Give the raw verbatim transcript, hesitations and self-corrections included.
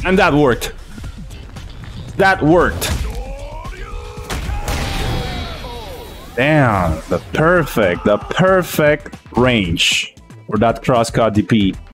And that worked. That worked. Damn, the perfect, the perfect range for that crosscut D P.